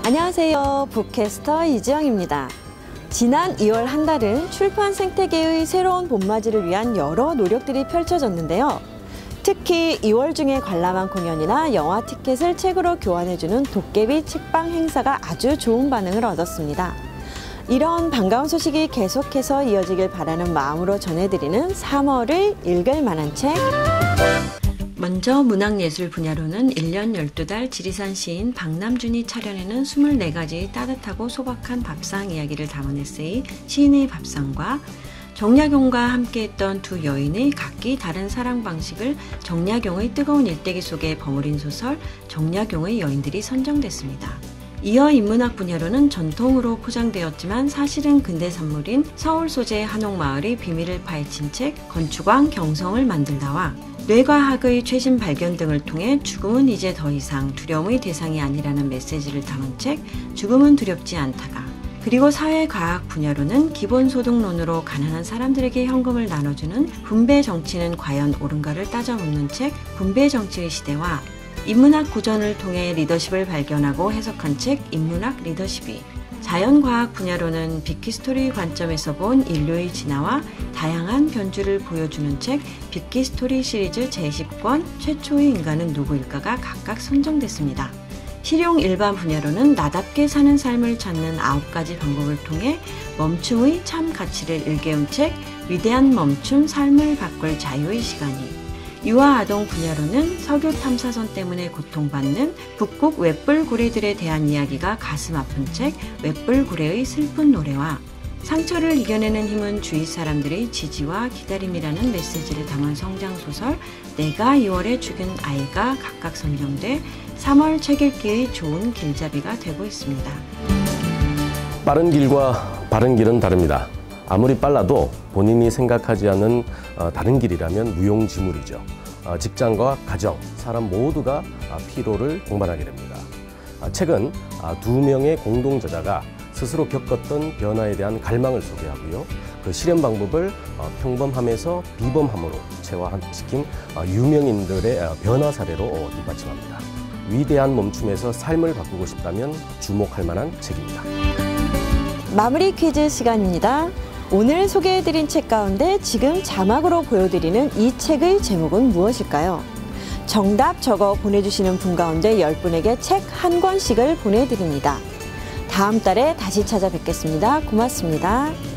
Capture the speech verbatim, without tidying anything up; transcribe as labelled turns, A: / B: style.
A: 안녕하세요. 북캐스터 이지영입니다. 지난 이월 한 달은 출판 생태계의 새로운 봄맞이를 위한 여러 노력들이 펼쳐졌는데요. 특히 이월 중에 관람한 공연이나 영화 티켓을 책으로 교환해주는 도깨비 책방 행사가 아주 좋은 반응을 얻었습니다. 이런 반가운 소식이 계속해서 이어지길 바라는 마음으로 전해드리는 삼월의 읽을 만한 책. 먼저 문학예술 분야로는 일 년 열두 달 지리산 시인 박남준이 차려내는 스물네 가지 따뜻하고 소박한 밥상 이야기를 담은 에세이 시인의 밥상과 정약용과 함께했던 두 여인의 각기 다른 사랑 방식을 정약용의 뜨거운 일대기 속에 버무린 소설 정약용의 여인들이 선정됐습니다. 이어 인문학 분야로는 전통으로 포장되었지만 사실은 근대 산물인 서울 소재의 한옥마을의 비밀을 파헤친 책 건축왕 경성을 만들다와 뇌과학의 최신 발견 등을 통해 죽음은 이제 더 이상 두려움의 대상이 아니라는 메시지를 담은 책 죽음은 두렵지 않다가, 그리고 사회과학 분야로는 기본소득론으로 가난한 사람들에게 현금을 나눠주는 분배 정치는 과연 옳은가를 따져 묻는 책 분배 정치의 시대와 인문학 고전을 통해 리더십을 발견하고 해석한 책 인문학 리더십이, 자연과학 분야로는 빅히스토리 관점에서 본 인류의 진화와 다양한 변주를 보여주는 책 빅히스토리 시리즈 제십 권 최초의 인간은 누구일까가 각각 선정됐습니다. 실용 일반 분야로는 나답게 사는 삶을 찾는 아홉 가지 방법을 통해 멈춤의 참 가치를 일깨운 책 위대한 멈춤 삶을 바꿀 자유의 시간이, 유아 아동 분야로는 석유 탐사선 때문에 고통받는 북극 웹불고래들에 대한 이야기가 가슴 아픈 책 웹불고래의 슬픈 노래와 상처를 이겨내는 힘은 주위 사람들의 지지와 기다림이라는 메시지를 담은 성장소설 내가 이월에 죽인 아이가 각각 선정돼 삼월 책 읽기의 좋은 길잡이가 되고 있습니다.
B: 빠른 길과 바른 길은 다릅니다. 아무리 빨라도 본인이 생각하지 않는 다른 길이라면 무용지물이죠. 직장과 가정, 사람 모두가 피로를 동반하게 됩니다. 책은 두 명의 공동 저자가 스스로 겪었던 변화에 대한 갈망을 소개하고요. 그 실현 방법을 평범함에서 비범함으로 체화시킨 유명인들의 변화 사례로 뒷받침합니다. 위대한 멈춤에서 삶을 바꾸고 싶다면 주목할 만한 책입니다.
A: 마무리 퀴즈 시간입니다. 오늘 소개해드린 책 가운데 지금 자막으로 보여드리는 이 책의 제목은 무엇일까요? 정답 적어 보내주시는 분 가운데 열 분에게 책 한 권씩을 보내드립니다. 다음 달에 다시 찾아뵙겠습니다. 고맙습니다.